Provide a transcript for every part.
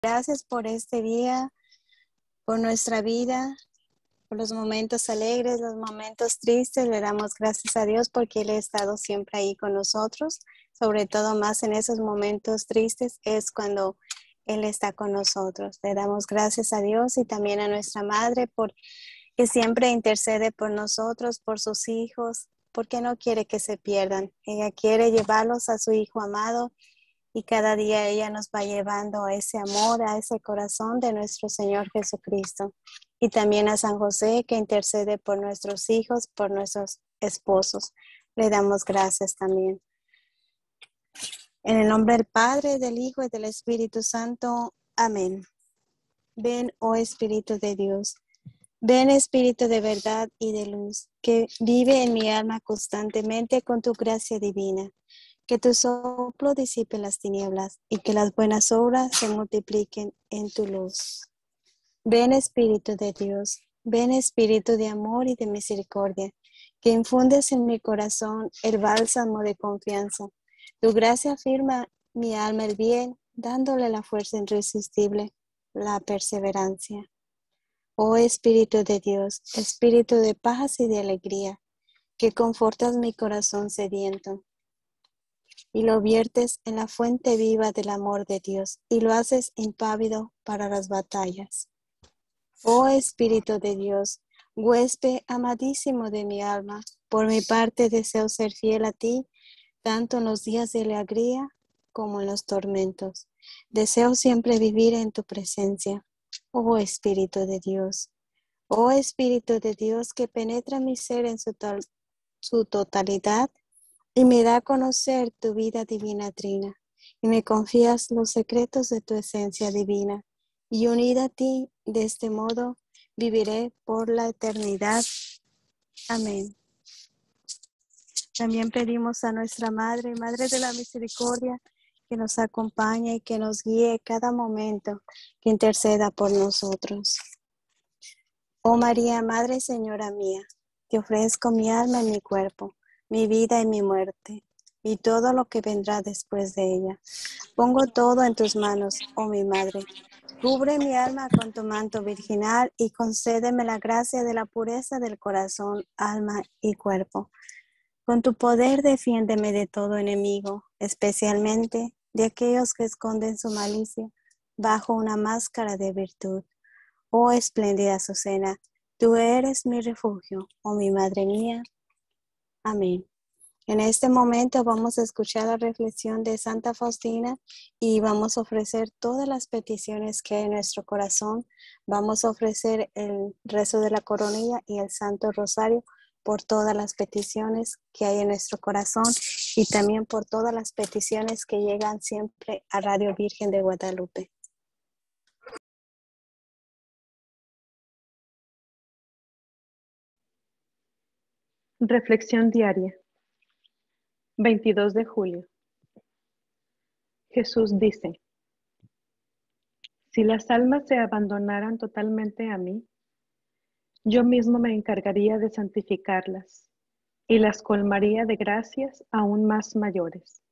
Gracias por este día, por nuestra vida, por los momentos alegres, los momentos tristes. Le damos gracias a Dios porque Él ha estado siempre ahí con nosotros. Sobre todo más en esos momentos tristes es cuando Él está con nosotros. Le damos gracias a Dios y también a nuestra Madre porque siempre intercede por nosotros, por sus hijos, porque no quiere que se pierdan. Ella quiere llevarlos a su Hijo amado. Y cada día ella nos va llevando a ese amor, a ese corazón de nuestro Señor Jesucristo. Y también a San José que intercede por nuestros hijos, por nuestros esposos. Le damos gracias también. En el nombre del Padre, del Hijo y del Espíritu Santo. Amén. Ven, oh Espíritu de Dios. Ven, Espíritu de verdad y de luz, que vive en mi alma constantemente con tu gracia divina. Que tu soplo disipe las tinieblas y que las buenas obras se multipliquen en tu luz. Ven, Espíritu de Dios, ven, Espíritu de amor y de misericordia, que infundes en mi corazón el bálsamo de confianza. Tu gracia afirma mi alma el bien, dándole la fuerza irresistible, la perseverancia. Oh Espíritu de Dios, Espíritu de paz y de alegría, que confortas mi corazón sediento y lo viertes en la fuente viva del amor de Dios y lo haces impávido para las batallas. Oh Espíritu de Dios, huésped amadísimo de mi alma, por mi parte deseo ser fiel a ti, tanto en los días de alegría como en los tormentos. Deseo siempre vivir en tu presencia, oh Espíritu de Dios. Oh Espíritu de Dios, que penetra mi ser en su totalidad, y me da a conocer tu vida divina trina, y me confías los secretos de tu esencia divina, y unida a ti, de este modo, viviré por la eternidad. Amén. También pedimos a nuestra Madre, Madre de la Misericordia, que nos acompañe y que nos guíe cada momento, que interceda por nosotros. Oh María, Madre y Señora mía, te ofrezco mi alma y mi cuerpo, mi vida y mi muerte, y todo lo que vendrá después de ella. Pongo todo en tus manos, oh mi Madre. Cubre mi alma con tu manto virginal y concédeme la gracia de la pureza del corazón, alma y cuerpo. Con tu poder defiéndeme de todo enemigo, especialmente de aquellos que esconden su malicia bajo una máscara de virtud. Oh espléndida Azucena, tú eres mi refugio, oh mi Madre mía. Amén. En este momento vamos a escuchar la reflexión de Santa Faustina y vamos a ofrecer todas las peticiones que hay en nuestro corazón. Vamos a ofrecer el rezo de la coronilla y el Santo Rosario por todas las peticiones que hay en nuestro corazón y también por todas las peticiones que llegan siempre a Radio Virgen de Guadalupe. Reflexión diaria. 22 de julio. Jesús dice: si las almas se abandonaran totalmente a mí, yo mismo me encargaría de santificarlas y las colmaría de gracias aún más mayores.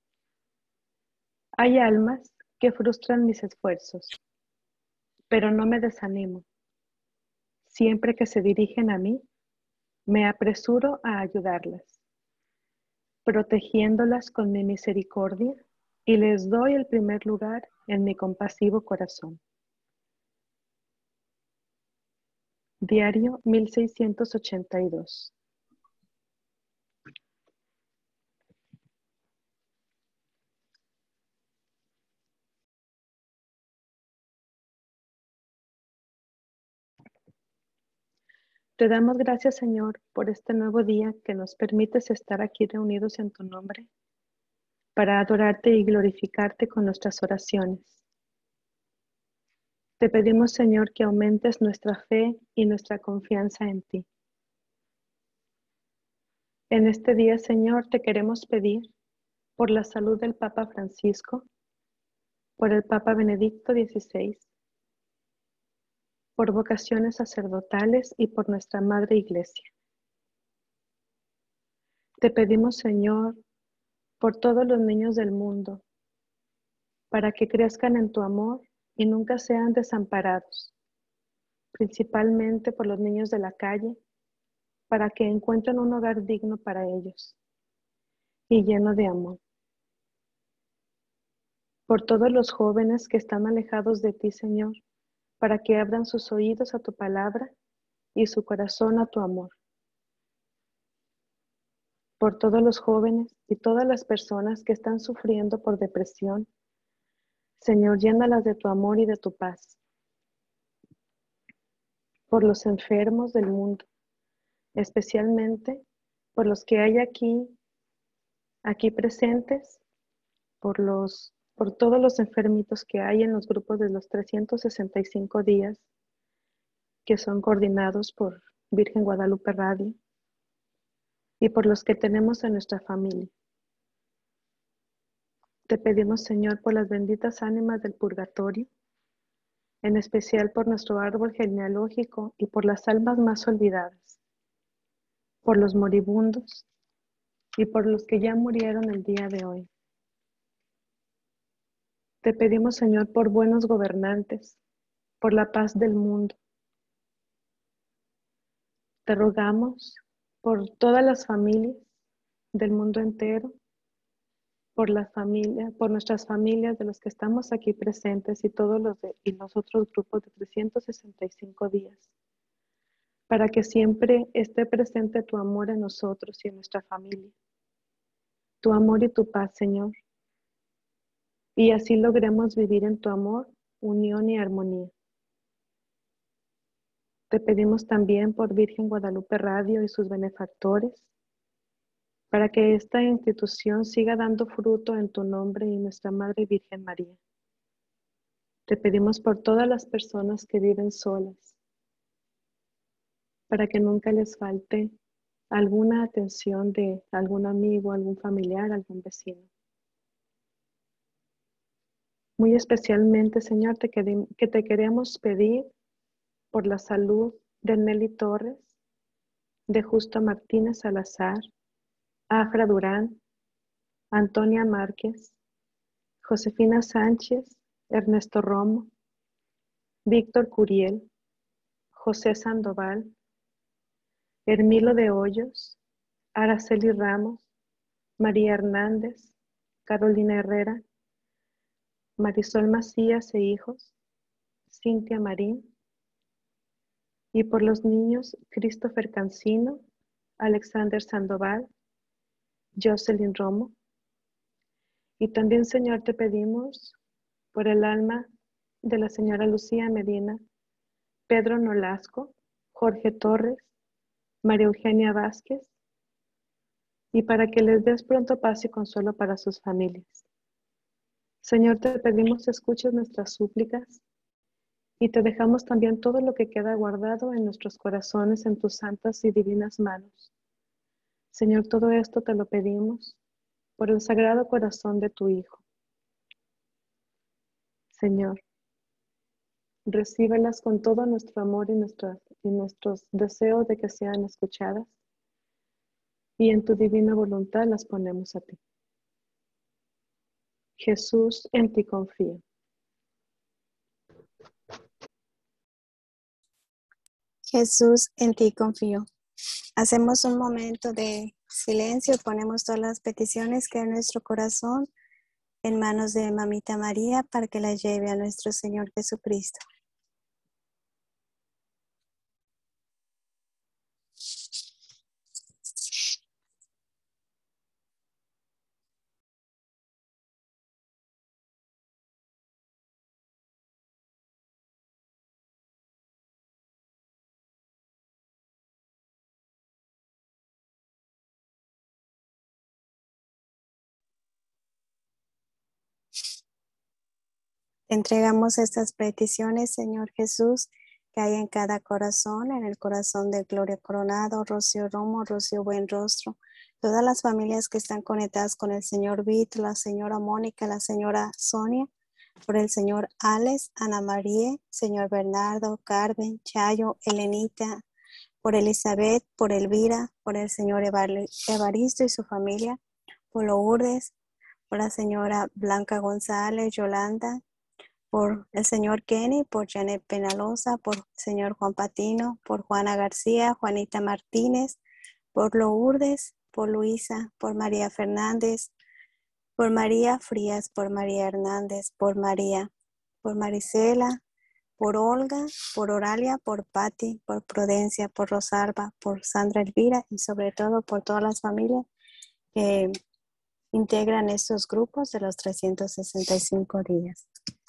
Hay almas que frustran mis esfuerzos, pero no me desanimo. Siempre que se dirigen a mí, me apresuro a ayudarlas, protegiéndolas con mi misericordia, y les doy el primer lugar en mi compasivo corazón. Diario 1682. Te damos gracias, Señor, por este nuevo día que nos permites estar aquí reunidos en tu nombre para adorarte y glorificarte con nuestras oraciones. Te pedimos, Señor, que aumentes nuestra fe y nuestra confianza en ti. En este día, Señor, te queremos pedir por la salud del Papa Francisco, por el Papa Benedicto XVI, por vocaciones sacerdotales y por nuestra Madre Iglesia. Te pedimos, Señor, por todos los niños del mundo, para que crezcan en tu amor y nunca sean desamparados, principalmente por los niños de la calle, para que encuentren un hogar digno para ellos y lleno de amor. Por todos los jóvenes que están alejados de ti, Señor, para que abran sus oídos a tu palabra y su corazón a tu amor. Por todos los jóvenes y todas las personas que están sufriendo por depresión, Señor, llénalas de tu amor y de tu paz. Por los enfermos del mundo, especialmente por los que hay aquí presentes, por todos los enfermitos que hay en los grupos de los 365 días que son coordinados por Virgen Guadalupe Radio, y por los que tenemos en nuestra familia. Te pedimos, Señor, por las benditas ánimas del purgatorio, en especial por nuestro árbol genealógico y por las almas más olvidadas, por los moribundos y por los que ya murieron el día de hoy. Te pedimos, Señor, por buenos gobernantes, por la paz del mundo. Te rogamos por todas las familias del mundo entero, por la familia, por nuestras familias de los que estamos aquí presentes y y los otros grupos de 365 días, para que siempre esté presente tu amor en nosotros y en nuestra familia, tu amor y tu paz, Señor, y así logremos vivir en tu amor, unión y armonía. Te pedimos también por Virgen Guadalupe Radio y sus benefactores, para que esta institución siga dando fruto en tu nombre y nuestra Madre Virgen María. Te pedimos por todas las personas que viven solas, para que nunca les falte alguna atención de algún amigo, algún familiar, algún vecino. Muy especialmente, Señor, que te queremos pedir por la salud de Nelly Torres, de Justo Martínez Salazar, Afra Durán, Antonia Márquez, Josefina Sánchez, Ernesto Romo, Víctor Curiel, José Sandoval, Hermilo de Hoyos, Araceli Ramos, María Hernández, Carolina Herrera, Marisol Macías e hijos, Cintia Marín, y por los niños Christopher Cancino, Alexander Sandoval, Jocelyn Romo. Y también, Señor, te pedimos por el alma de la señora Lucía Medina, Pedro Nolasco, Jorge Torres, María Eugenia Vázquez, y para que les des pronto paz y consuelo para sus familias. Señor, te pedimos escuches nuestras súplicas y te dejamos también todo lo que queda guardado en nuestros corazones en tus santas y divinas manos. Señor, todo esto te lo pedimos por el sagrado corazón de tu Hijo. Señor, recíbelas con todo nuestro amor y nuestros deseos de que sean escuchadas, y en tu divina voluntad las ponemos a ti. Jesús, en ti confío. Jesús, en ti confío. Hacemos un momento de silencio y ponemos todas las peticiones que hay en nuestro corazón en manos de Mamita María para que la lleve a nuestro Señor Jesucristo. Te entregamos estas peticiones, Señor Jesús, que hay en cada corazón, en el corazón de Gloria Coronado, Rocío Romo, Rocío Buenrostro, todas las familias que están conectadas con el señor Vito, la señora Mónica, la señora Sonia, por el señor Alex, Ana María, señor Bernardo, Carmen, Chayo, Elenita, por Elizabeth, por Elvira, por el señor Evaristo y su familia, por Lourdes, por la señora Blanca González, Yolanda, por el señor Kenny, por Janet Penalosa, por el señor Juan Patino, por Juana García, Juanita Martínez, por Lourdes, por Luisa, por María Fernández, por María Frías, por María Hernández, por María, por Marisela, por Olga, por Oralia, por Patti, por Prudencia, por Rosalba, por Sandra Elvira y sobre todo por todas las familias que integran estos grupos de los 365 días.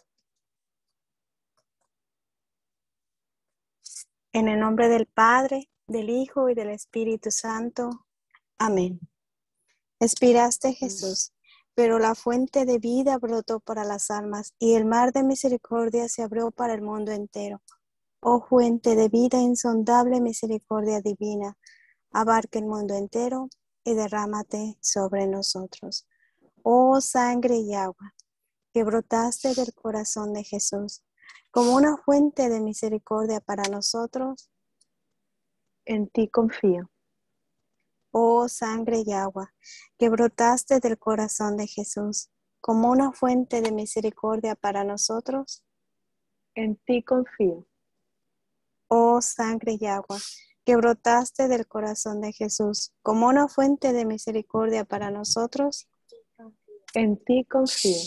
En el nombre del Padre, del Hijo y del Espíritu Santo. Amén. Expiraste, Jesús, pero la fuente de vida brotó para las almas y el mar de misericordia se abrió para el mundo entero. Oh fuente de vida insondable, misericordia divina, abarca el mundo entero y derrámate sobre nosotros. Oh sangre y agua, que brotaste del corazón de Jesús, como una fuente de misericordia para nosotros. En ti confío. Oh sangre y agua, que brotaste del corazón de Jesús, como una fuente de misericordia para nosotros. En ti confío. Oh sangre y agua, que brotaste del corazón de Jesús, como una fuente de misericordia para nosotros. En ti confío.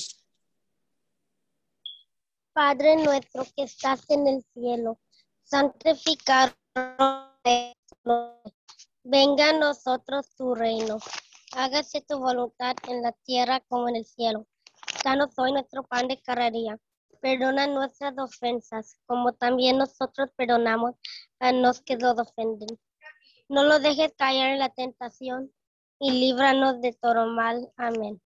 Padre nuestro que estás en el cielo, santificado sea tu nombre. Venga a nosotros tu reino. Hágase tu voluntad en la tierra como en el cielo. Danos hoy nuestro pan de cada día. Perdona nuestras ofensas, como también nosotros perdonamos a los que nos ofenden. No lo dejes caer en la tentación y líbranos de todo mal. Amén.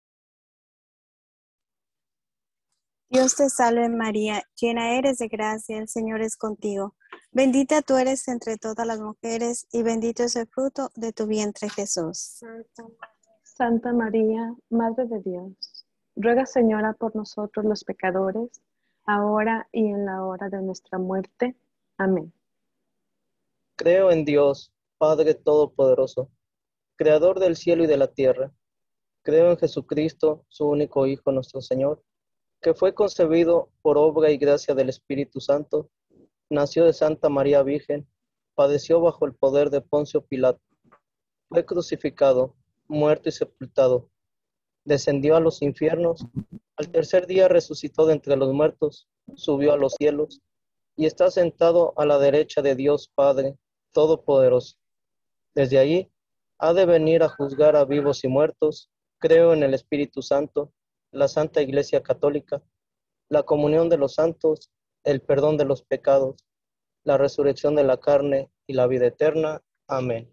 Dios te salve María, llena eres de gracia, el Señor es contigo. Bendita tú eres entre todas las mujeres y bendito es el fruto de tu vientre Jesús. Santa María, Madre de Dios, ruega, Señora, por nosotros los pecadores, ahora y en la hora de nuestra muerte. Amén. Creo en Dios, Padre Todopoderoso, Creador del cielo y de la tierra. Creo en Jesucristo, su único Hijo, nuestro Señor, que fue concebido por obra y gracia del Espíritu Santo, nació de Santa María Virgen, padeció bajo el poder de Poncio Pilato, fue crucificado, muerto y sepultado, descendió a los infiernos, al tercer día resucitó de entre los muertos, subió a los cielos y está sentado a la derecha de Dios Padre Todopoderoso. Desde allí ha de venir a juzgar a vivos y muertos. Creo en el Espíritu Santo, la Santa Iglesia Católica, la comunión de los santos, el perdón de los pecados, la resurrección de la carne y la vida eterna. Amén.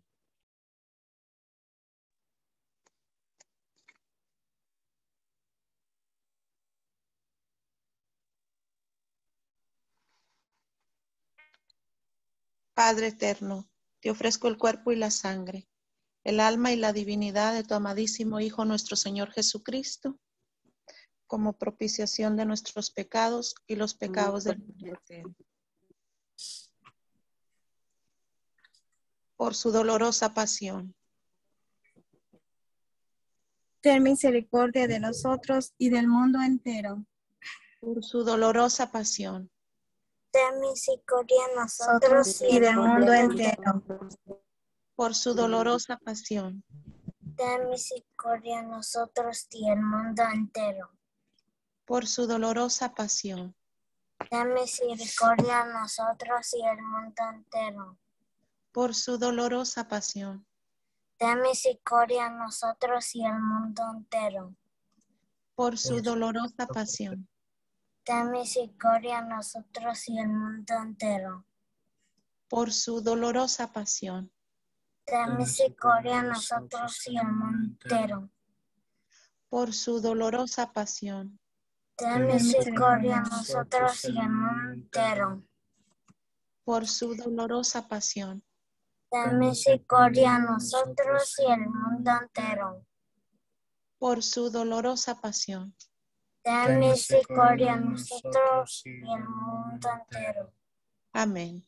Padre eterno, te ofrezco el cuerpo y la sangre, el alma y la divinidad de tu amadísimo Hijo nuestro Señor Jesucristo, como propiciación de nuestros pecados y los pecados del mundo entero. Por su dolorosa pasión. Ten misericordia de nosotros y del mundo entero. Por su dolorosa pasión. Ten misericordia de nosotros y del mundo entero. Por su dolorosa pasión. Ten misericordia de nosotros y el mundo entero. Por su dolorosa pasión. Ten misericordia de nosotros y el mundo entero. Por su dolorosa pasión. Ten misericordia de nosotros y el mundo entero. Por su dolorosa pasión. Ten misericordia de nosotros y el mundo entero. Por su dolorosa pasión. Ten misericordia de nosotros y el mundo entero. Por su dolorosa pasión. Ten misericordia de nosotros y el mundo entero. Por su dolorosa pasión. Ten misericordia de nosotros y el mundo entero. Por su dolorosa pasión. Ten misericordia de nosotros y el mundo entero. Amén.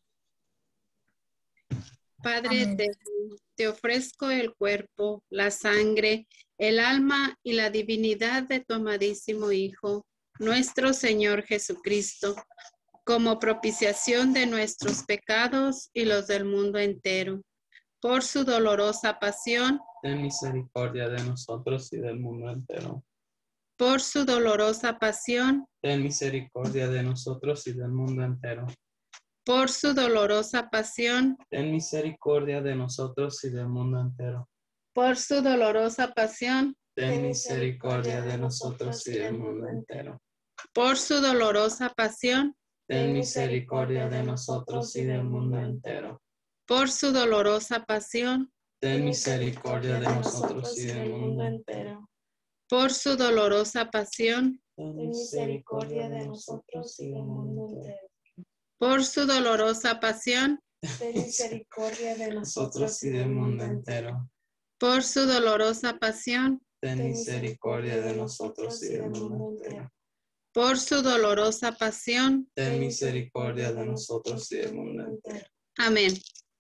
Padre Amén. eterno, te ofrezco el cuerpo, la sangre, el alma y la divinidad de tu amadísimo Hijo, nuestro Señor Jesucristo, como propiciación de nuestros pecados y los del mundo entero. Por su dolorosa pasión, ten misericordia de nosotros y del mundo entero. por su dolorosa pasión, Ten misericordia de nosotros y del mundo entero. por su dolorosa pasión, Ten misericordia de nosotros y del mundo entero. por su dolorosa pasión, Ten misericordia de nosotros y del mundo entero. por su dolorosa pasión, Ten misericordia de nosotros y del mundo entero. por su dolorosa pasión, Ten misericordia de nosotros y del mundo entero. por su dolorosa pasión, Ten misericordia de nosotros y del mundo entero. por su dolorosa pasión, Ten misericordia de nosotros y del mundo entero. por su dolorosa pasión, Ten misericordia de nosotros y del mundo entero. por su dolorosa pasión. Ten misericordia de nosotros y del mundo entero. Amén.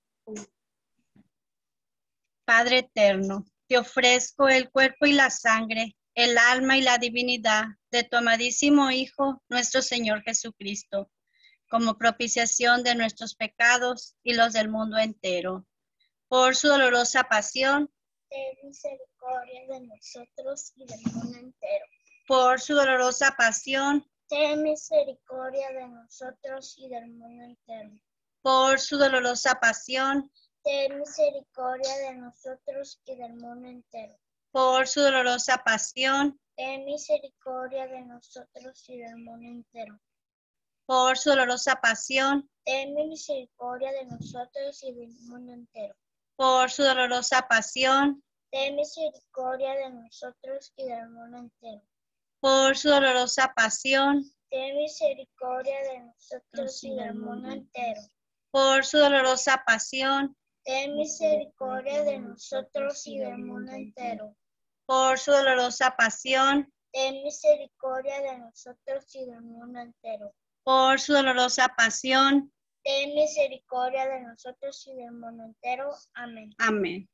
Padre eterno, te ofrezco el cuerpo y la sangre, el alma y la divinidad de tu amadísimo Hijo, nuestro Señor Jesucristo, como propiciación de nuestros pecados y los del mundo entero. Por su dolorosa pasión, Ten misericordia de nosotros y del mundo entero. por su dolorosa pasión, Ten misericordia de nosotros y del mundo entero. por su dolorosa pasión, Ten misericordia de nosotros y del mundo entero. por su dolorosa pasión, Ten misericordia de nosotros y del mundo entero. por su dolorosa pasión, Ten misericordia de nosotros y del mundo entero. por su dolorosa pasión, Ten misericordia de nosotros y del mundo entero. por su dolorosa pasión, Ten misericordia de nosotros y del mundo entero. por su dolorosa pasión, Ten misericordia de nosotros y del mundo entero. por su dolorosa pasión, Ten misericordia de nosotros y del mundo entero. por su dolorosa pasión. Ten misericordia de nosotros y del mundo entero. Amén. Amén.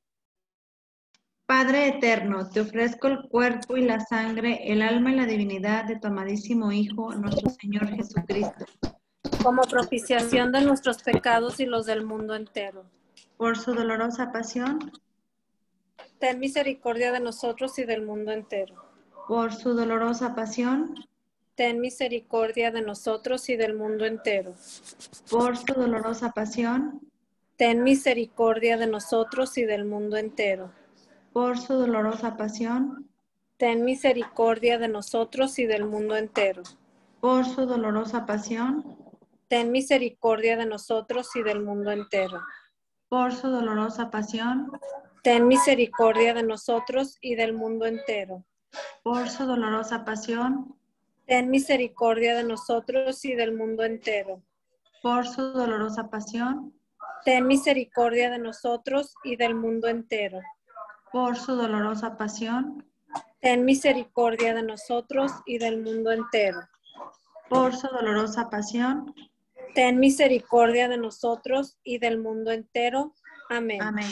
Padre eterno, te ofrezco el cuerpo y la sangre, el alma y la divinidad de tu amadísimo Hijo, nuestro Señor Jesucristo, como propiciación de nuestros pecados y los del mundo entero. por su dolorosa pasión, Ten misericordia de nosotros y del mundo entero. por su dolorosa pasión, Ten misericordia de nosotros y del mundo entero. por su dolorosa pasión, Ten misericordia de nosotros y del mundo entero. por su dolorosa pasión, Ten misericordia de nosotros y del mundo entero. por su dolorosa pasión, Ten misericordia de nosotros y del mundo entero. por su dolorosa pasión, Ten misericordia de nosotros y del mundo entero. por su dolorosa pasión, Ten misericordia de nosotros y del mundo entero. por su dolorosa pasión, Ten misericordia de nosotros y del mundo entero. por su dolorosa pasión, Ten misericordia de nosotros y del mundo entero. por su dolorosa pasión. Ten misericordia de nosotros y del mundo entero. Amén. Amén.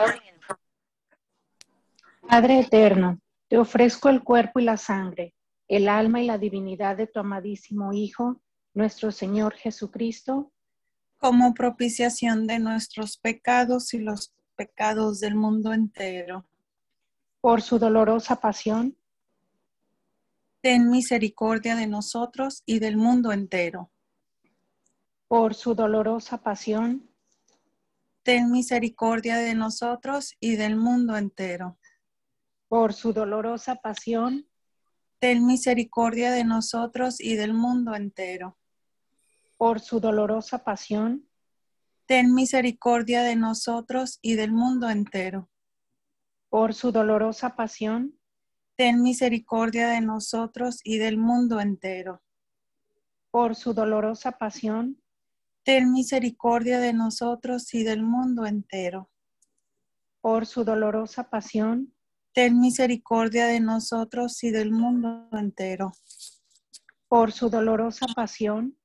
Padre eterno, te ofrezco el cuerpo y la sangre, el alma y la divinidad de tu amadísimo Hijo, nuestro Señor Jesucristo, como propiciación de nuestros pecados y los pecados del mundo entero. por su dolorosa pasión, Ten misericordia de nosotros y del mundo entero. por su dolorosa pasión, Ten misericordia de nosotros y del mundo entero. por su dolorosa pasión, Ten misericordia de nosotros y del mundo entero. por su dolorosa pasión, Ten misericordia de nosotros y del mundo entero. por su dolorosa pasión, Ten misericordia de nosotros y del mundo entero. por su dolorosa pasión, Ten misericordia de nosotros y del mundo entero. por su dolorosa pasión, Ten misericordia de nosotros y del mundo entero. por su dolorosa pasión,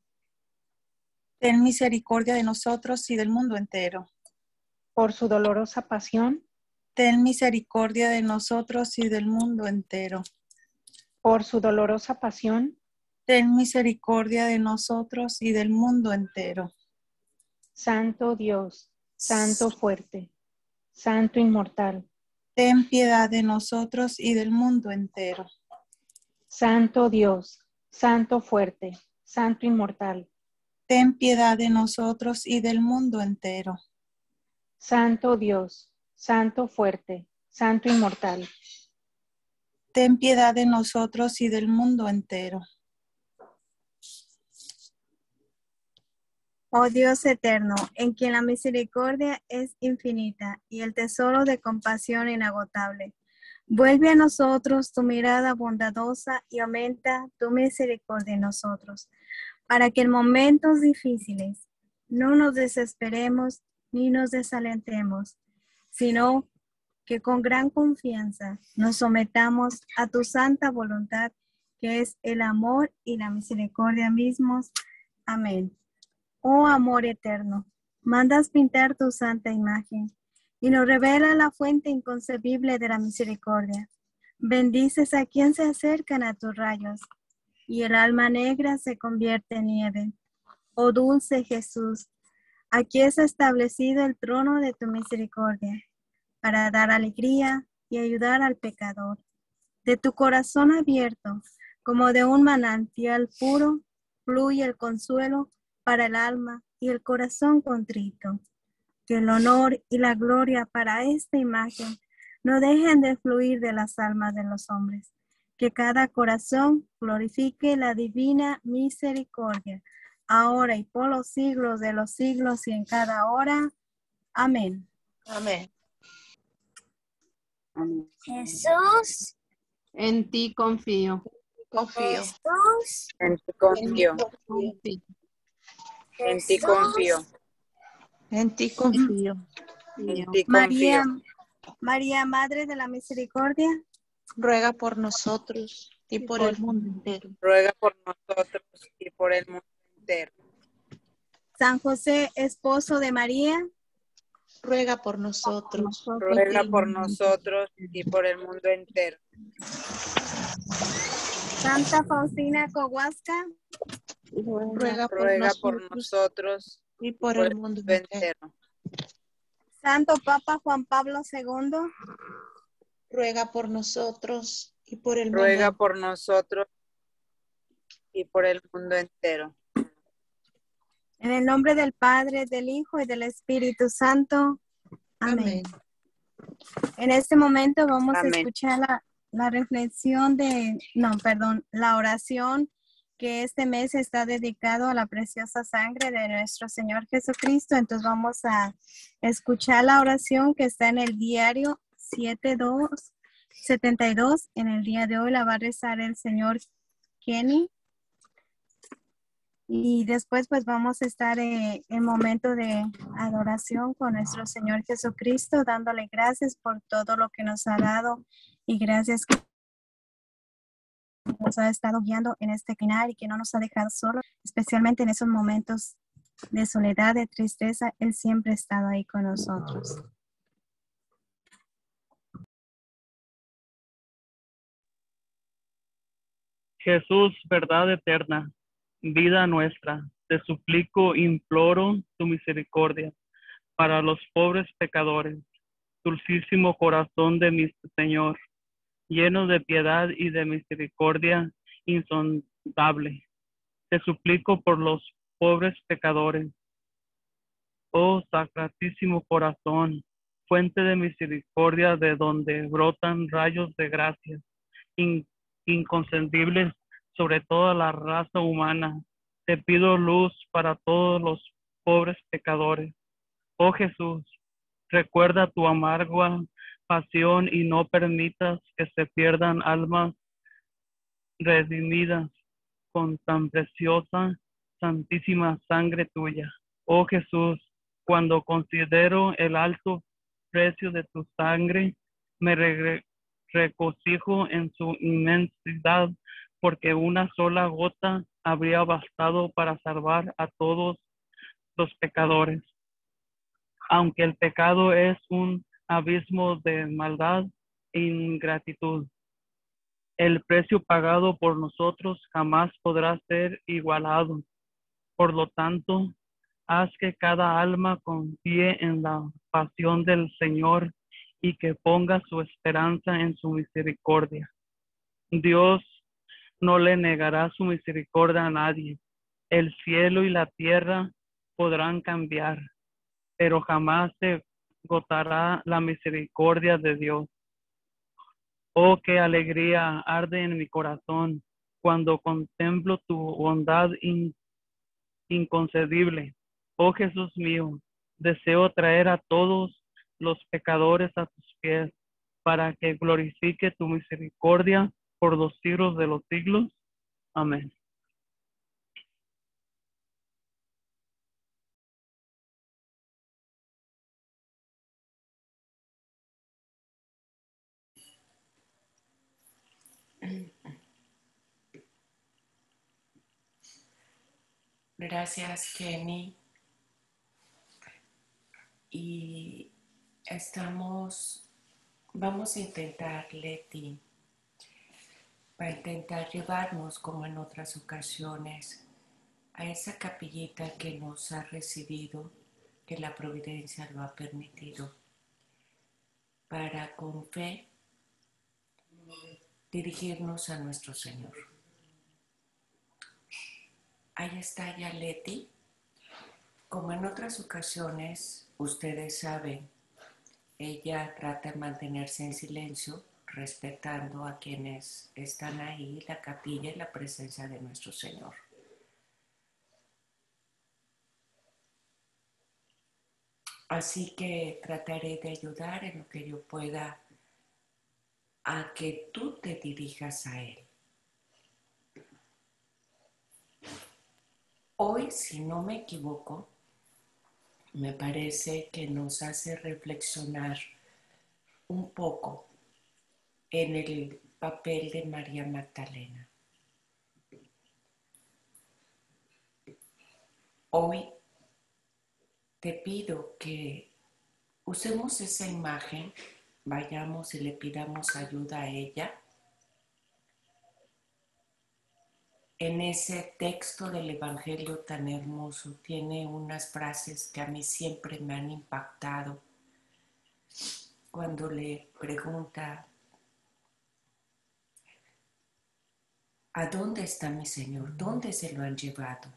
Ten misericordia de nosotros y del mundo entero. por su dolorosa pasión, Ten misericordia de nosotros y del mundo entero. por su dolorosa pasión, ten misericordia de nosotros y del mundo entero. Santo Dios, Santo fuerte, Santo inmortal, ten piedad de nosotros y del mundo entero. Santo Dios, Santo fuerte, Santo inmortal, ten piedad de nosotros y del mundo entero. Santo Dios, Santo fuerte, Santo inmortal, ten piedad de nosotros y del mundo entero. Oh Dios eterno, en quien la misericordia es infinita y el tesoro de compasión inagotable, vuelve a nosotros tu mirada bondadosa y aumenta tu misericordia en nosotros, para que en momentos difíciles no nos desesperemos ni nos desalentemos, sino que con gran confianza nos sometamos a tu santa voluntad, que es el amor y la misericordia mismos. Amén. Oh amor eterno, mandas pintar tu santa imagen y nos revela la fuente inconcebible de la misericordia. Bendices a quien se acercan a tus rayos y el alma negra se convierte en nieve. Oh dulce Jesús, aquí es establecido el trono de tu misericordia para dar alegría y ayudar al pecador. De tu corazón abierto, como de un manantial puro, fluye el consuelo para el alma y el corazón contrito. Que el honor y la gloria para esta imagen no dejen de fluir de las almas de los hombres. Que cada corazón glorifique la divina misericordia, ahora y por los siglos de los siglos y en cada hora. Amén. Amén. Jesús, En ti confío. Confío. Jesús, En ti confío. En ti confío. En ti confío. En ti confío. María, Madre de la Misericordia, ruega por nosotros y por el mundo entero. Ruega por nosotros y por el mundo entero. San José, esposo de María, ruega por nosotros. Ruega por nosotros y por el mundo entero. Santa Faustina Kowalska, ruega por nosotros y por el mundo entero. Santo Papa Juan Pablo II, ruega por nosotros y por el mundo ruega entero. por nosotros y por el mundo entero. En el nombre del Padre, del Hijo y del Espíritu Santo. Amén. En este momento vamos a escuchar la reflexión la oración que este mes está dedicado a la preciosa sangre de nuestro Señor Jesucristo. Entonces vamos a escuchar la oración que está en el diario 72. En el día de hoy la va a rezar el señor Kenny. Y después pues vamos a estar en momento de adoración con nuestro Señor Jesucristo, dándole gracias por todo lo que nos ha dado y gracias que nos ha estado guiando en este final y que no nos ha dejado solos, especialmente en esos momentos de soledad, de tristeza. Él siempre ha estado ahí con nosotros. Jesús, verdad eterna, vida nuestra, te suplico, imploro tu misericordia para los pobres pecadores. Dulcísimo corazón de mi Señor, lleno de piedad y de misericordia insondable, te suplico por los pobres pecadores. Oh sacratísimo corazón, fuente de misericordia de donde brotan rayos de gracia inconcebibles sobre toda la raza humana, te pido luz para todos los pobres pecadores. Oh Jesús, recuerda tu amarga pasión y no permitas que se pierdan almas redimidas con tan preciosa, santísima sangre tuya. Oh Jesús, cuando considero el alto precio de tu sangre, me regocijo en su inmensidad, porque una sola gota habría bastado para salvar a todos los pecadores. Aunque el pecado es un abismo de maldad e ingratitud, El precio pagado por nosotros jamás podrá ser igualado. Por lo tanto, haz que cada alma confíe en la pasión del Señor y que ponga su esperanza en su misericordia. Dios no le negará su misericordia a nadie. El cielo y la tierra podrán cambiar, pero jamás se agotará la misericordia de Dios. Oh, qué alegría arde en mi corazón cuando contemplo tu bondad inconcebible. Oh Jesús mío, deseo traer a todos los pecadores a tus pies para que glorifique tu misericordia por los siglos de los siglos. Amén. Gracias, Kenny. Y vamos a intentar, Leti, para intentar llevarnos, como en otras ocasiones, a esa capillita que nos ha recibido, que la providencia lo ha permitido, para con fe dirigirnos a nuestro Señor. Ahí está ya Leti. Como en otras ocasiones, ustedes saben, ella trata de mantenerse en silencio, respetando a quienes están ahí, la capilla y la presencia de nuestro Señor. Así que trataré de ayudar en lo que yo pueda a que tú te dirijas a Él. Hoy, si no me equivoco, me parece que nos hace reflexionar un poco en el papel de María Magdalena. Hoy te pido que usemos esa imagen, vayamos y le pidamos ayuda a ella. En ese texto del Evangelio tan hermoso tiene unas frases que a mí siempre me han impactado. Cuando le pregunta, ¿a dónde está mi Señor? ¿Dónde se lo han llevado?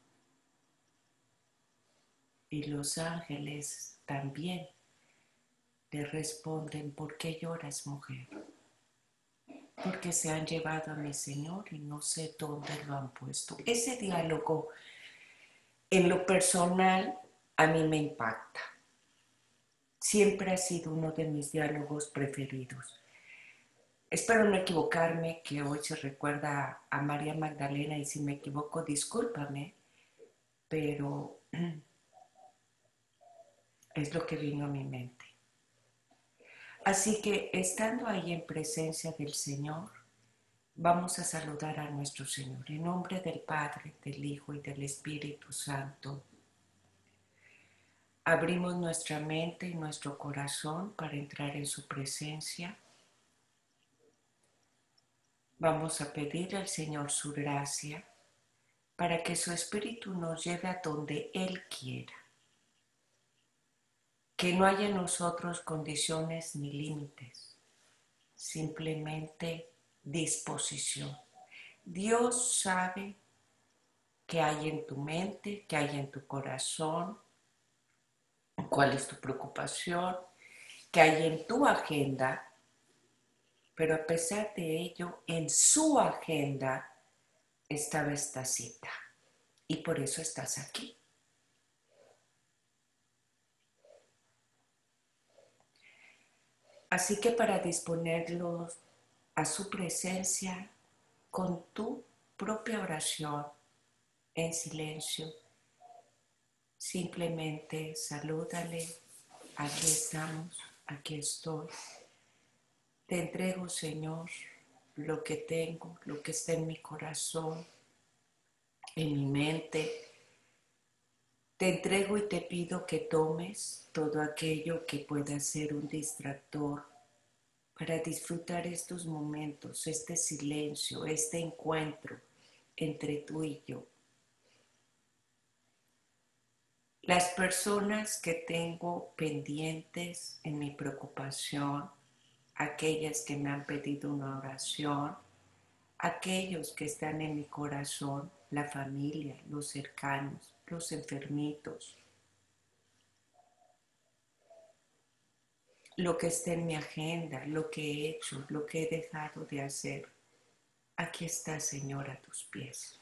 Y los ángeles también le responden, ¿por qué lloras, mujer? Porque se han llevado a mi Señor y no sé dónde lo han puesto. Ese diálogo, en lo personal, a mí me impacta. Siempre ha sido uno de mis diálogos preferidos. Espero no equivocarme, que hoy se recuerda a María Magdalena, y si me equivoco, discúlpame, pero es lo que vino a mi mente. Así que, estando ahí en presencia del Señor, vamos a saludar a nuestro Señor. En nombre del Padre, del Hijo y del Espíritu Santo, abrimos nuestra mente y nuestro corazón para entrar en su presencia. Vamos a pedirle al Señor su gracia para que su Espíritu nos lleve a donde Él quiera. Que no haya en nosotros condiciones ni límites, simplemente disposición. Dios sabe qué hay en tu mente, qué hay en tu corazón, cuál es tu preocupación, qué hay en tu agenda, pero a pesar de ello, en su agenda estaba esta cita y por eso estás aquí. Así que para disponerlos a su presencia, con tu propia oración, en silencio, simplemente salúdale, aquí estamos, aquí estoy. Te entrego, Señor, lo que tengo, lo que está en mi corazón, en mi mente. Te entrego y te pido que tomes todo aquello que pueda ser un distractor para disfrutar estos momentos, este silencio, este encuentro entre tú y yo. Las personas que tengo pendientes en mi preocupación, aquellas que me han pedido una oración, aquellos que están en mi corazón, la familia, los cercanos, los enfermitos, lo que está en mi agenda, lo que he hecho, lo que he dejado de hacer. Aquí está, Señor, a tus pies.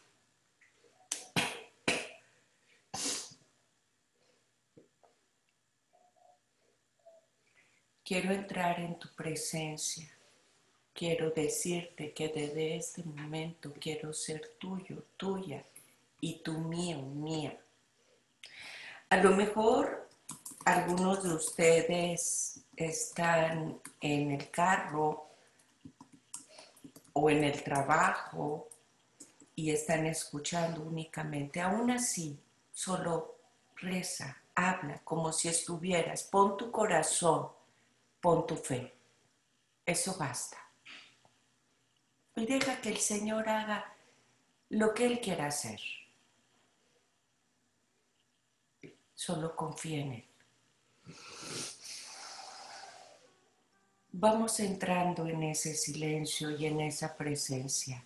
Quiero entrar en tu presencia. Quiero decirte que desde este momento quiero ser tuyo, tuya, y tú mío, mía. A lo mejor algunos de ustedes están en el carro o en el trabajo y están escuchando únicamente. Aún así, solo reza, habla como si estuvieras. Pon tu corazón, pon tu fe. Eso basta. Y deja que el Señor haga lo que Él quiera hacer. Solo confía en Él. Vamos entrando en ese silencio y en esa presencia,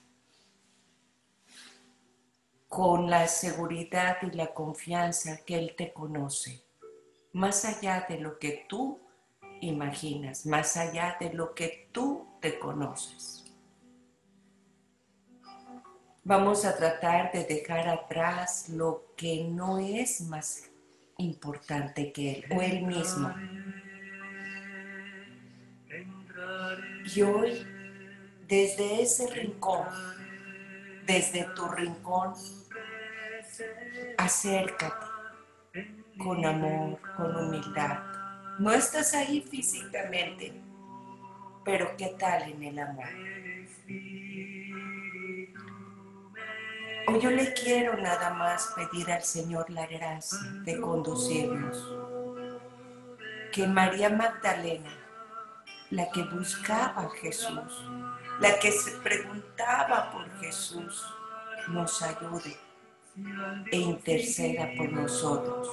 con la seguridad y la confianza que Él te conoce, más allá de lo que tú imaginas, más allá de lo que tú te conoces. Vamos a tratar de dejar atrás lo que no es más importante que Él o Él mismo. Y hoy, desde ese rincón, desde tu rincón, acércate con amor, con humildad. No estás ahí físicamente, pero ¿qué tal en el amor? Hoy yo le quiero nada más pedir al Señor la gracia de conducirnos. Que María Magdalena, la que buscaba a Jesús, la que se preguntaba por Jesús, nos ayude e interceda por nosotros.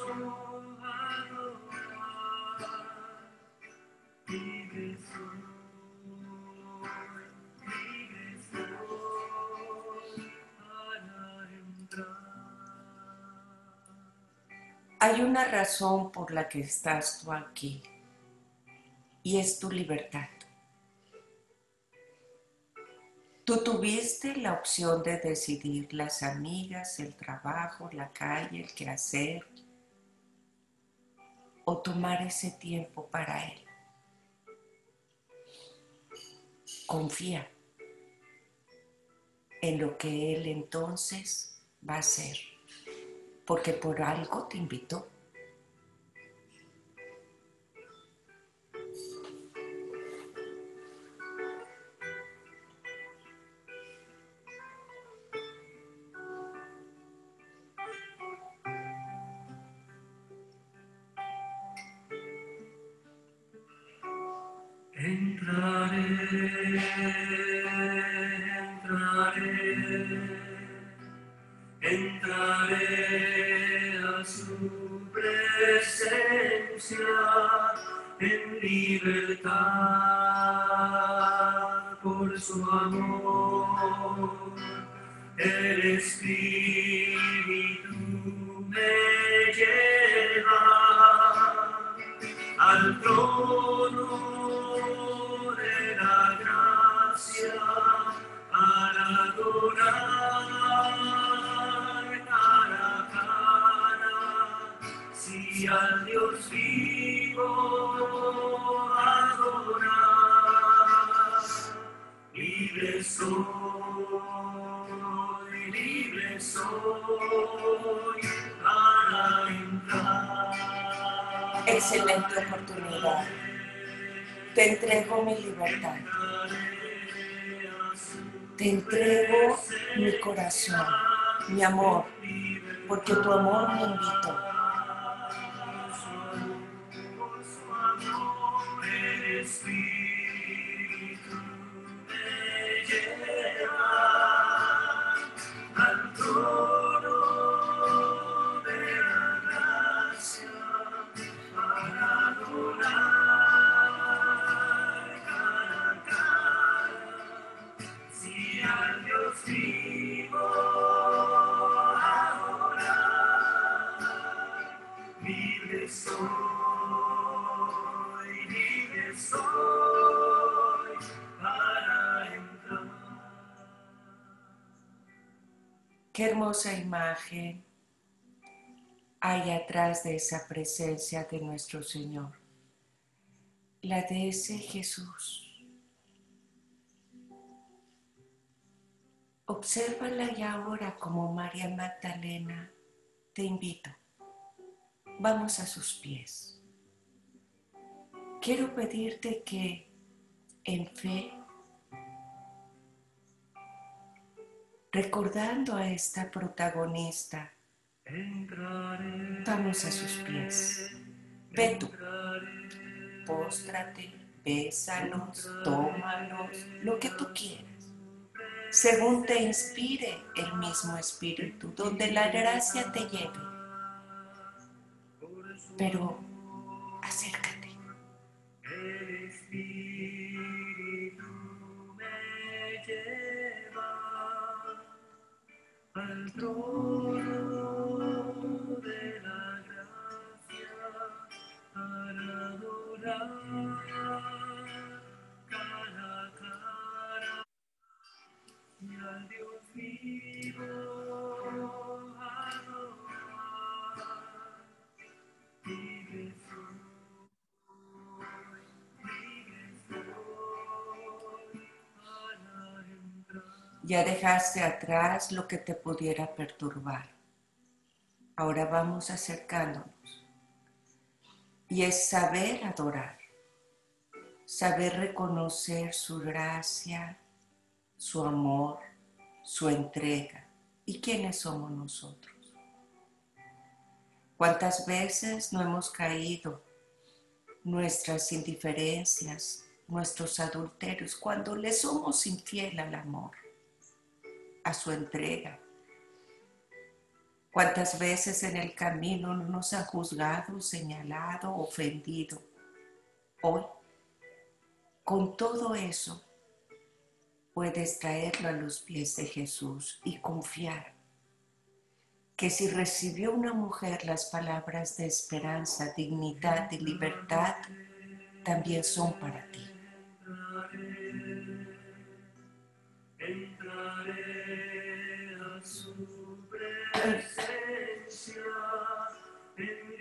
Hay una razón por la que estás tú aquí y es tu libertad. Tú tuviste la opción de decidir las amigas, el trabajo, la calle, el quehacer o tomar ese tiempo para Él. Confía en lo que Él entonces va a hacer, porque por algo te invitó. Entraré a su presencia en libertad por su amor. El Espíritu me lleva al trono de la gracia para adorar cara a cara, si al Dios vivo adorar. Libre soy para entrar. Excelente oportunidad. Te entrego mi libertad. Te entrego mi corazón, mi amor, porque tu amor me invitó. soy para entrar. Qué hermosa imagen hay atrás de esa presencia de nuestro Señor, la de ese Jesús. Obsérvala y ahora como María Magdalena, te invito, vamos a sus pies. Quiero pedirte que en fe, recordando a esta protagonista, vamos a sus pies. Ve tú, póstrate, bésalos, tómalos, lo que tú quieras, según te inspire el mismo Espíritu, donde la gracia te lleve. Pero acércate. El Espíritu me lleva al trono de la gracia para adorar cara a cara y al Dios vivo adorar. Vive Ya dejaste atrás lo que te pudiera perturbar. Ahora vamos acercándonos. Y es saber adorar, saber reconocer su gracia, su amor, su entrega. ¿Y quiénes somos nosotros? ¿Cuántas veces no hemos caído nuestras indiferencias, nuestros adulterios, cuando le somos infiel al amor, a su entrega? ¿Cuántas veces en el camino no nos ha juzgado, señalado, ofendido? Hoy, con todo eso, puedes traerlo a los pies de Jesús y confiar que si recibió una mujer las palabras de esperanza, dignidad y libertad, también son para ti. Entraré a su presencia en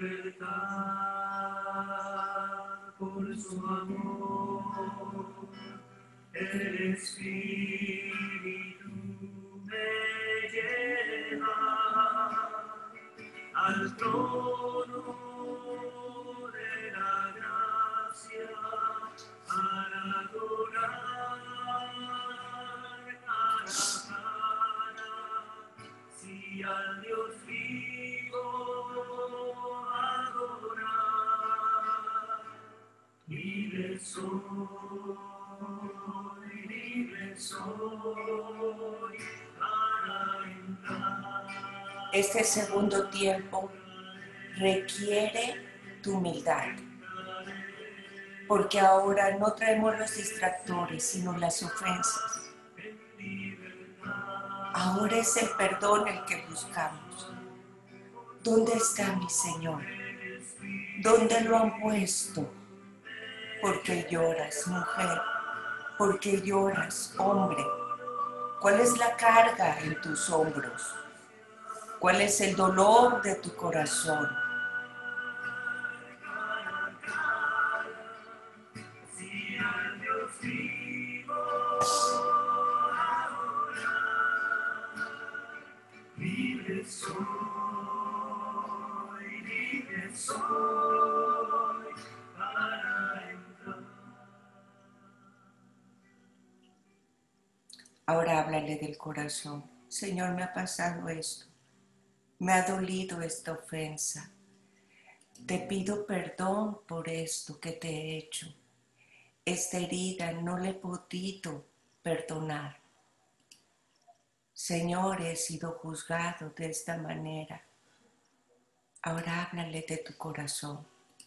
libertad por su amor. El Espíritu me lleva al trono de la gracia para adorar cara a cara, sí al Dios vivo adorar. Libre soy para entrar. Este segundo tiempo requiere tu humildad, porque ahora no traemos los distractores, sino las ofensas. Ahora es el perdón el que buscamos. ¿Dónde está mi Señor? ¿Dónde lo han puesto? ¿Por qué lloras, mujer? ¿Por qué lloras, hombre? ¿Cuál es la carga en tus hombros? ¿Cuál es el dolor de tu corazón? Si al Dios vivo libre soy para entrar. Ahora háblale del corazón. Señor, me ha pasado esto. Me ha dolido esta ofensa. Te pido perdón por esto que te he hecho. Esta herida no le he podido perdonar. Señor, he sido juzgado de esta manera. Ahora háblale de tu corazón.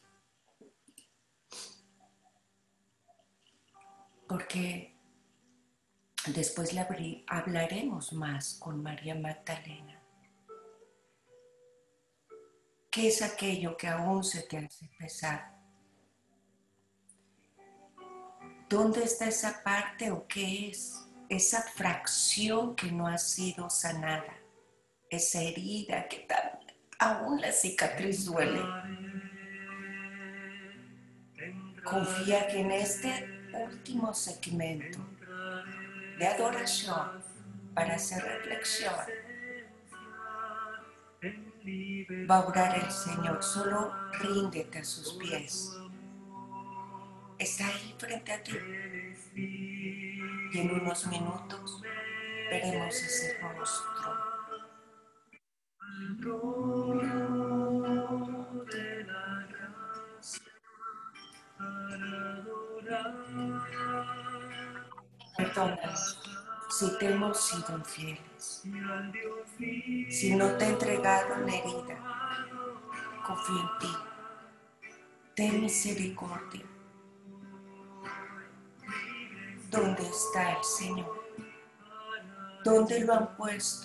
Porque después le hablaremos más con María Magdalena. ¿Qué es aquello que aún se te hace pesar? ¿Dónde está esa parte o qué es esa fracción que no ha sido sanada? Esa herida que aún la cicatriz duele. Confía que en este último segmento de adoración para hacer reflexión va a obrar el Señor. Solo ríndete a sus pies. Está ahí frente a ti. Y en unos minutos veremos ese rostro. Perdónanos si te hemos sido infieles, si no te he entregado la herida. Confío en ti. Ten misericordia. ¿Dónde está el Señor? ¿Dónde lo han puesto?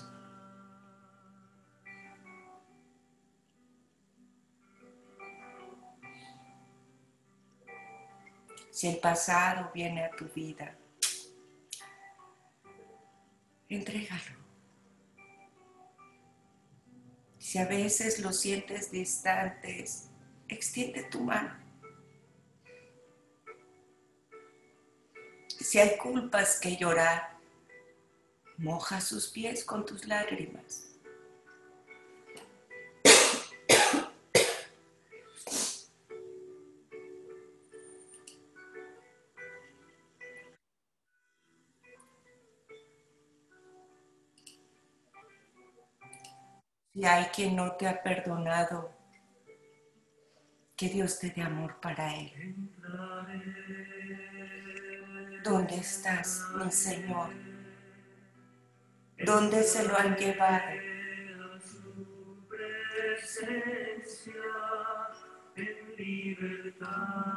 Si el pasado viene a tu vida, entrégalo. Si a veces lo sientes distantes, extiende tu mano. Si hay culpas que llorar, moja sus pies con tus lágrimas. Si hay quien no te ha perdonado, que Dios te dé amor para él. ¿Dónde estás, mi Señor? ¿Dónde se lo han llevado? En libertad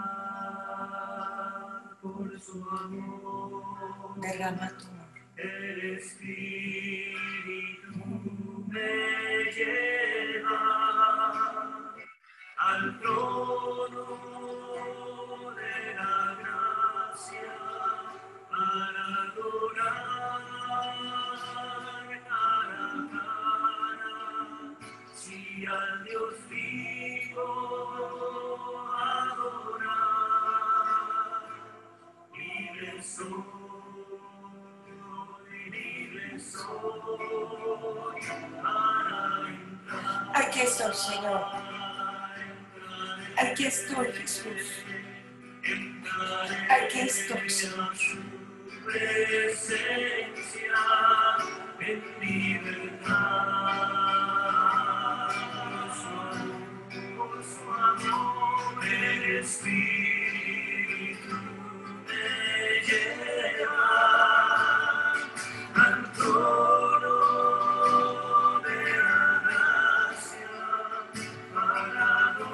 por su amor. Derrama tu amor. El Espíritu me lleva al trono de la gracia para adorar cara a cara. Si al Dios vivo adorar, libre soy, para entrar. Aquí estoy, Señor. Aquí estoy, Jesús. Aquí estoy, Señor. Presencia en libertad. Por su amor, el Espíritu me lleva al trono de la gracia para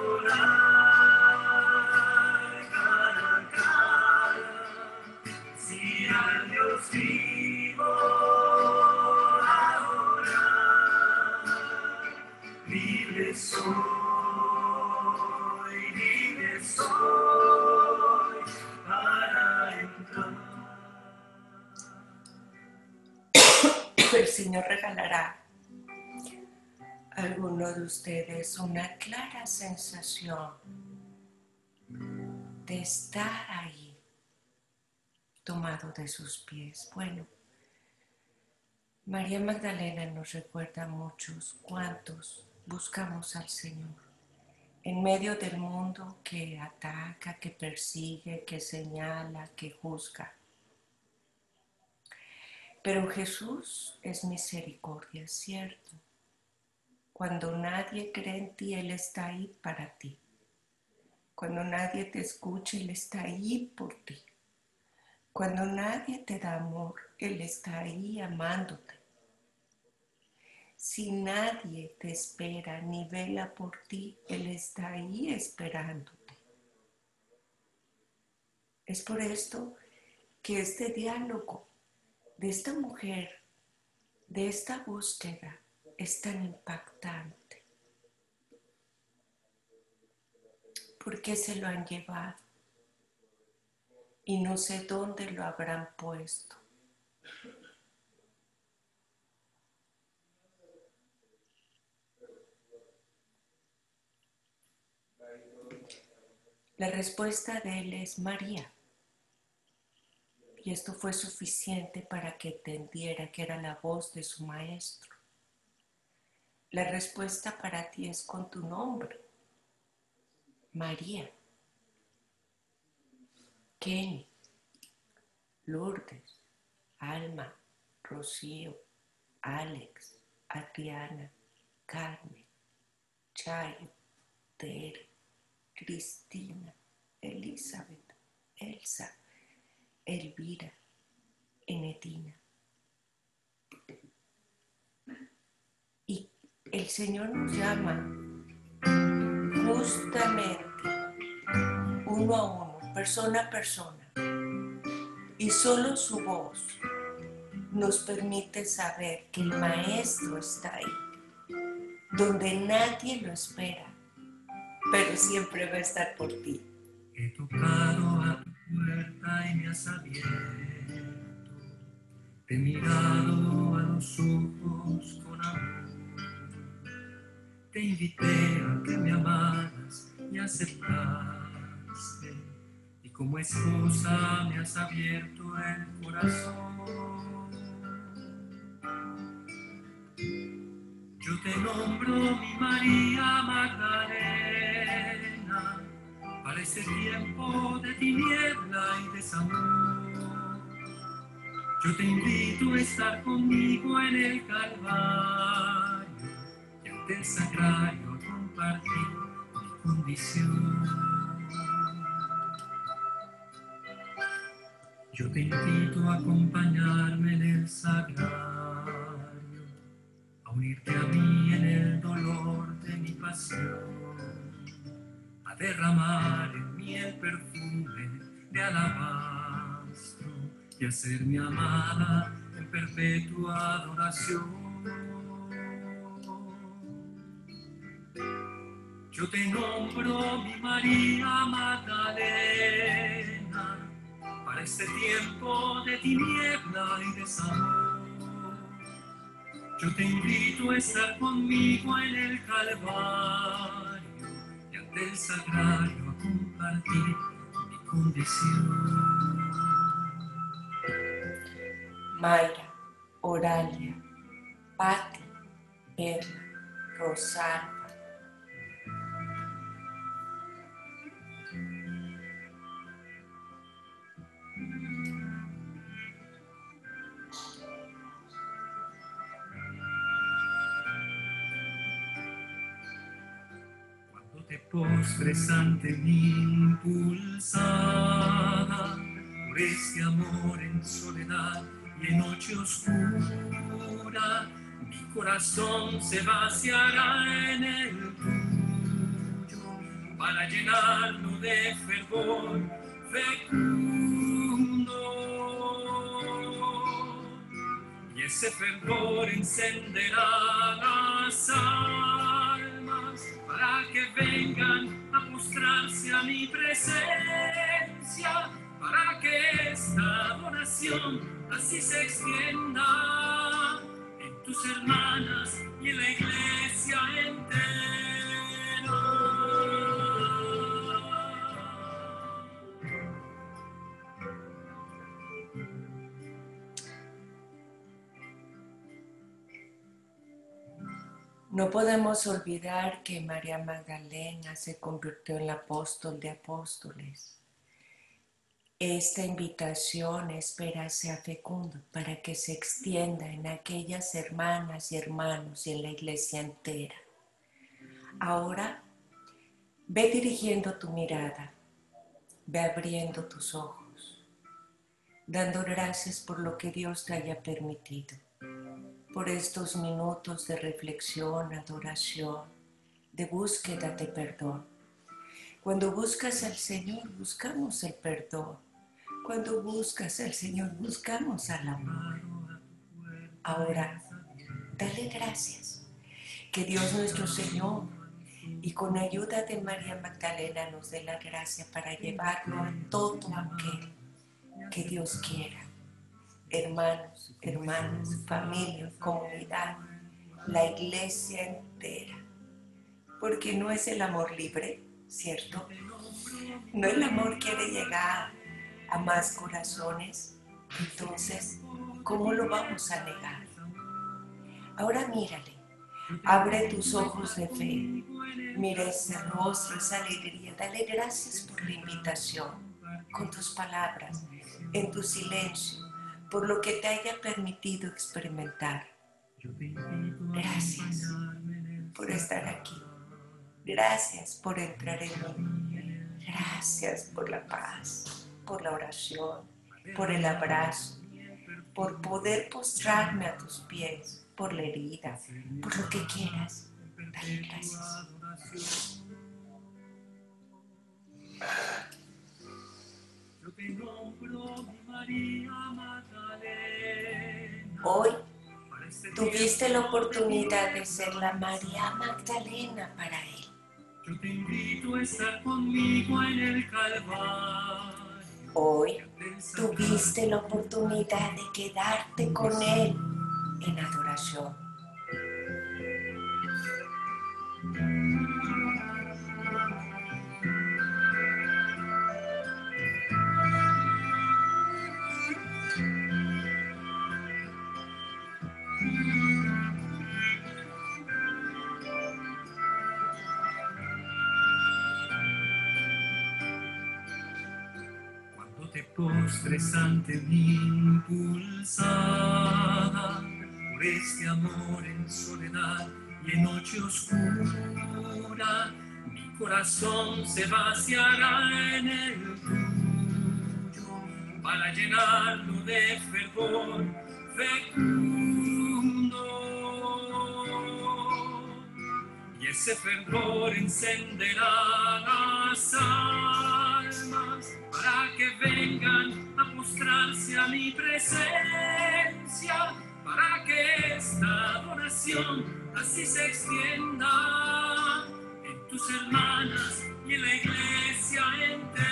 adorar cara a cara. Si al Dios vivo adorar, libre soy para entrar. El Señor regalará a alguno de ustedes una clara sensación de estar ahí, tomado de sus pies. Bueno, María Magdalena nos recuerda a muchos cuantos buscamos al Señor en medio del mundo que ataca, que persigue, que señala, que juzga. Pero Jesús es misericordia, ¿cierto? Cuando nadie cree en ti, Él está ahí para ti. Cuando nadie te escucha, Él está ahí por ti. Cuando nadie te da amor, Él está ahí amándote. Si nadie te espera ni vela por ti, Él está ahí esperándote. Es por esto que este diálogo de esta mujer, de esta búsqueda, es tan impactante. ¿Por qué se lo han llevado? Y no sé dónde lo habrán puesto. La respuesta de él es María. Y esto fue suficiente para que entendiera que era la voz de su maestro. La respuesta para ti es con tu nombre. María. Kenny. Lourdes. Alma. Rocío. Alex. Adriana. Carmen. Chayo. Tere. Cristina. Elizabeth. Elsa. Elvira, Enetina. Y el Señor nos llama justamente uno a uno, persona a persona. Y solo su voz nos permite saber que el Maestro está ahí, donde nadie lo espera, pero siempre va a estar por ti. He tocado a tu puerta y me has abierto. Te he mirado a los ojos con amor. Te invité a que me amaras y aceptaste. Y como esposa me has abierto el corazón. Yo te nombro mi María Magdalena. Para ese tiempo de tiniebla y desamor, yo te invito a estar conmigo en el Calvario y ante el sagrario a compartir mi condición. Yo te invito a acompañarme en el sagrario, a unirte a mí en el dolor de mi pasión, a derramar en mí el perfume de alabastro y a ser mi amada en perpetua adoración. Yo te nombro mi María Magdalena, para este tiempo de tiniebla y desamor. Yo te invito a estar conmigo en el Calvario del sagrario a compartir mi condición. Mayra, Oralia, Patti, Perla, Rosalba. Te postres ante mí impulsada por este amor en soledad y en noche oscura, mi corazón se vaciará en el tuyo para llenarlo de fervor fecundo. Y ese fervor encenderá las almas para que vengan a postrarse a mi presencia, para que esta adoración así se extienda en tus hermanas y en la iglesia entera. No podemos olvidar que María Magdalena se convirtió en la apóstol de apóstoles. Esta invitación espera sea fecundo para que se extienda en aquellas hermanas y hermanos y en la iglesia entera. Ahora, ve dirigiendo tu mirada, ve abriendo tus ojos, dando gracias por lo que Dios te haya permitido, por estos minutos de reflexión, adoración, de búsqueda de perdón. Cuando buscas al Señor, buscamos el perdón. Cuando buscas al Señor, buscamos al amor. Ahora, dale gracias. Que Dios nuestro Señor y con ayuda de María Magdalena nos dé la gracia para llevarlo a todo aquel que Dios quiera. Hermanos, hermanas, familia, comunidad, la iglesia entera. Porque no es el amor libre, ¿cierto? No el amor quiere llegar a más corazones. Entonces, ¿cómo lo vamos a negar? Ahora mírale, abre tus ojos de fe, mira ese rostro, esa alegría, dale gracias por la invitación, con tus palabras, en tu silencio, por lo que te haya permitido experimentar. Gracias por estar aquí, gracias por entrar en mí, gracias por la paz, por la oración, por el abrazo, por poder postrarme a tus pies, por la herida, por lo que quieras. Dale gracias. Hoy tuviste la oportunidad de ser la María Magdalena para Él. Yo te invito a estar conmigo en el Calvario. Hoy tuviste la oportunidad de quedarte con Él en adoración. Cuando te postres ante mí impulsada por este amor en soledad y en noche oscura, mi corazón se vaciará en el tuyo para llenarlo de fervor fecundo. Y ese fervor encenderá las almas para que vengan a postrarse a mi presencia, para que esta adoración así se extienda en tus hermanas y en la iglesia entera.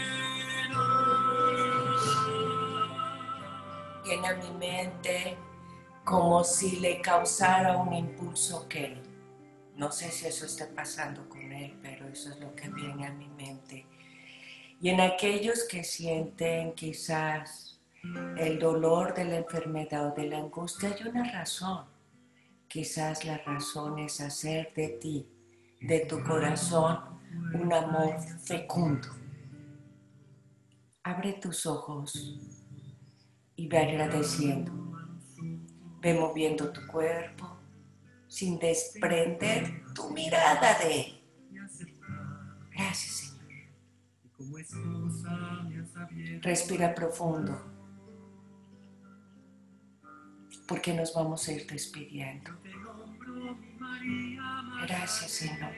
Llena mi mente como si le causara un impulso que no sé si eso está pasando con él, pero eso es lo que viene a mi mente. Y en aquellos que sienten quizás el dolor de la enfermedad o de la angustia, hay una razón. Quizás la razón es hacer de ti, de tu corazón, un amor fecundo. Abre tus ojos y ve agradeciendo. Ve moviendo tu cuerpo sin desprender tu mirada de Él. Gracias, Señor. Respira profundo, porque nos vamos a ir despidiendo. Gracias, Señor.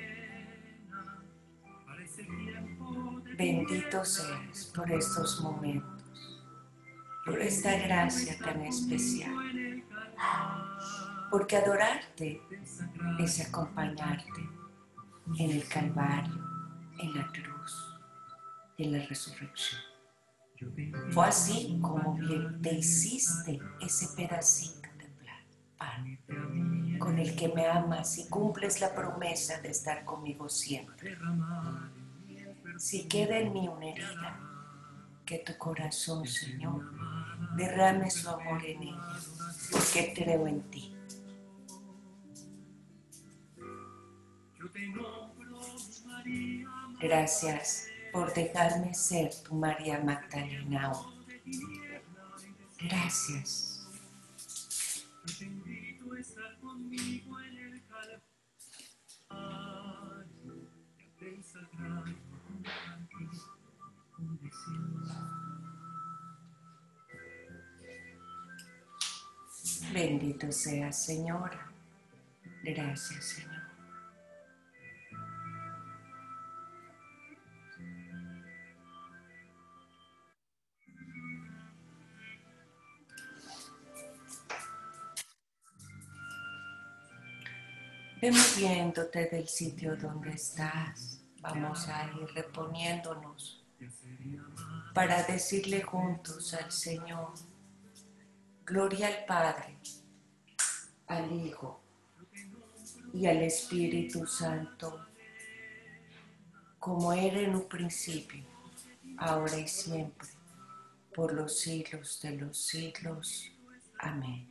Bendito seas por estos momentos, por esta gracia tan especial. Porque adorarte es acompañarte en el Calvario, en la cruz y en la resurrección. Fue así como bien te hiciste ese pedacito de pan con el que me amas y cumples la promesa de estar conmigo siempre. Si queda en mí una herida, que tu corazón, Señor, derrame su amor en ella, porque creo en ti. Gracias por dejarme ser tu María Magdalena hoy. Gracias. Bendito seas, Señora. Gracias, Señor. Ve moviéndote del sitio donde estás. Vamos a ir reponiéndonos para decirle juntos al Señor: gloria al Padre, al Hijo y al Espíritu Santo, como era en un principio, ahora y siempre, por los siglos de los siglos. Amén.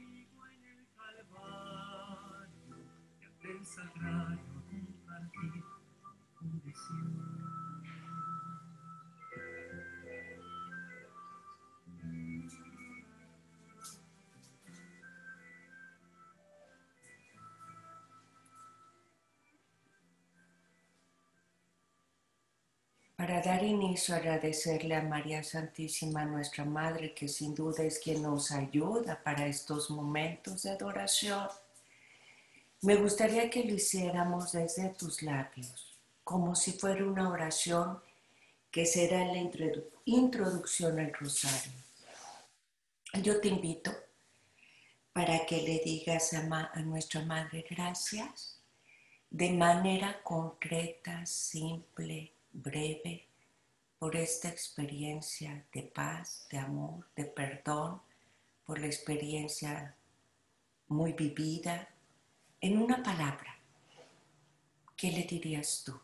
Para dar inicio, agradecerle a María Santísima, nuestra Madre, que sin duda es quien nos ayuda para estos momentos de adoración. Me gustaría que lo hiciéramos desde tus labios, como si fuera una oración que será la introducción al rosario. Yo te invito para que le digas a nuestra Madre gracias de manera concreta, simple, breve, por esta experiencia de paz, de amor, de perdón, por la experiencia muy vivida. En una palabra, ¿qué le dirías tú?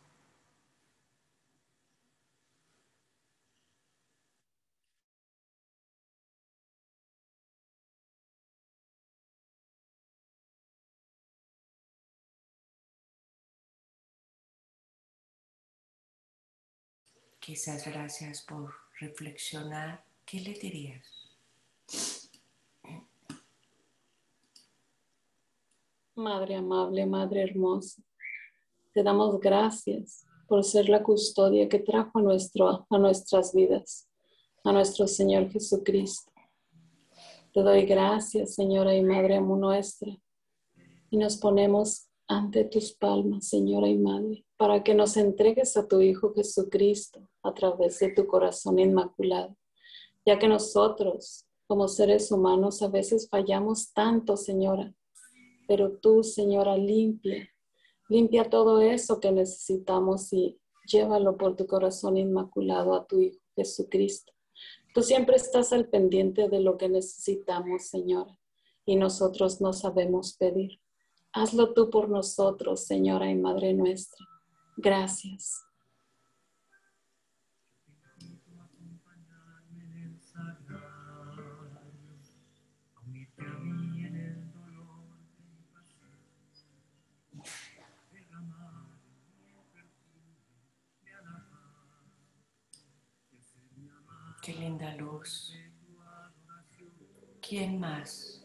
Quizás gracias por reflexionar. ¿Qué le dirías? Madre amable, Madre hermosa, te damos gracias por ser la custodia que trajo a nuestras vidas, a nuestro Señor Jesucristo. Te doy gracias, Señora y Madre nuestra, y nos ponemos ante tus palmas, Señora y Madre, para que nos entregues a tu Hijo Jesucristo a través de tu corazón inmaculado, ya que nosotros, como seres humanos, a veces fallamos tanto, Señora, pero tú, Señora, limpia todo eso que necesitamos y llévalo por tu corazón inmaculado a tu Hijo Jesucristo. Tú siempre estás al pendiente de lo que necesitamos, Señora, y nosotros no sabemos pedir. Hazlo tú por nosotros, Señora y Madre nuestra. Gracias. Qué linda luz. ¿Quién más?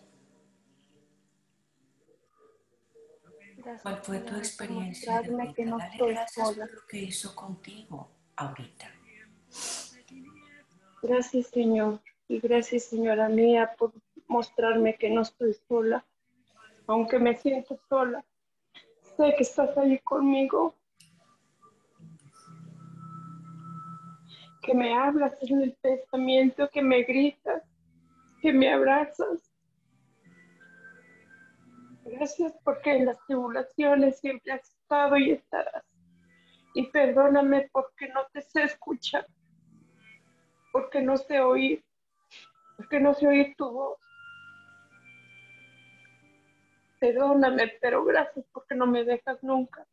¿Cuál fue tu experiencia de ahorita? Dale gracias por lo que hizo contigo ahorita. Gracias, Señor. Y gracias, Señora mía, por mostrarme que no estoy sola. Aunque me siento sola, sé que estás ahí conmigo. Que me hablas en el pensamiento, que me gritas, que me abrazas. Gracias porque en las tribulaciones siempre has estado y estarás. Y perdóname porque no te sé escuchar, porque no sé oír tu voz. Perdóname, pero gracias porque no me dejas nunca.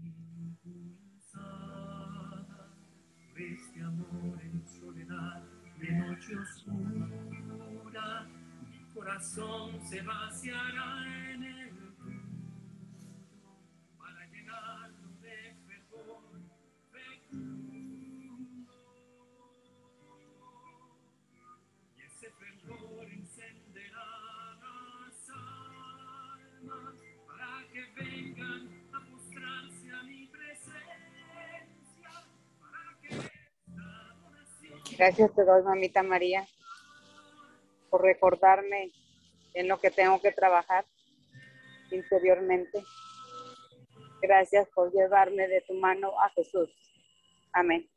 Este amor en soledad de noche oscura, mi corazón se vaciará en el tuyo para llenarlo de fervor fecundo. Y ese fervor encenderá las almas para que vengan a mostrarse a mi presencia. Gracias te doy, mamita María, por recordarme en lo que tengo que trabajar interiormente. Gracias por llevarme de tu mano a Jesús. Amén.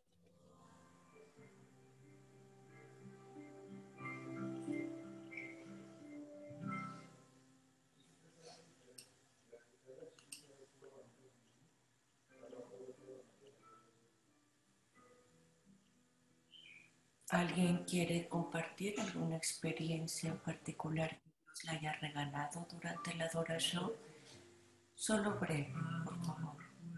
¿Alguien quiere compartir alguna experiencia en particular que Dios le haya regalado durante la adoración? Solo breve, por favor.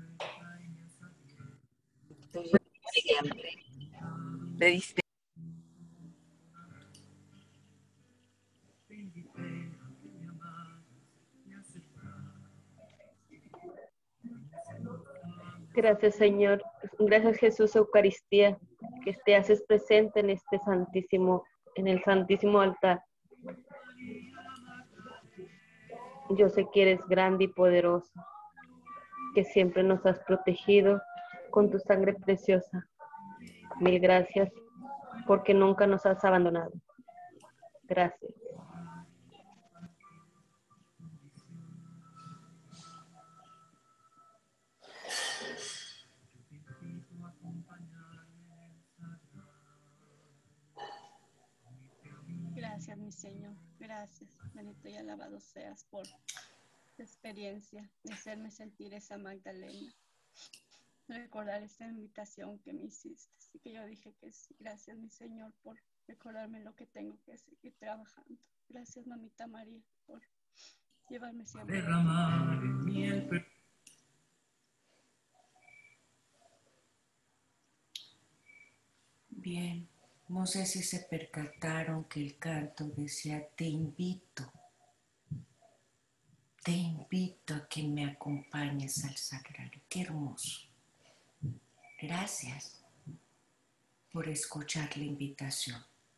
Le diste. Gracias, Señor. Gracias, Jesús, Eucaristía, que te haces presente en este santísimo, en el santísimo altar. Yo sé que eres grande y poderoso, que siempre nos has protegido con tu sangre preciosa. Mil gracias, porque nunca nos has abandonado. Gracias. Gracias, mi Señor. Gracias. Bendito y alabado seas por tu experiencia de hacerme sentir esa Magdalena. Recordar esta invitación que me hiciste. Así que yo dije que sí. Gracias, mi Señor, por recordarme lo que tengo que seguir trabajando. Gracias, mamita María, por llevarme siempre. Bien, no sé si se percataron que el canto decía: te invito a que me acompañes al sagrario. Qué hermoso. Gracias por escuchar la invitación.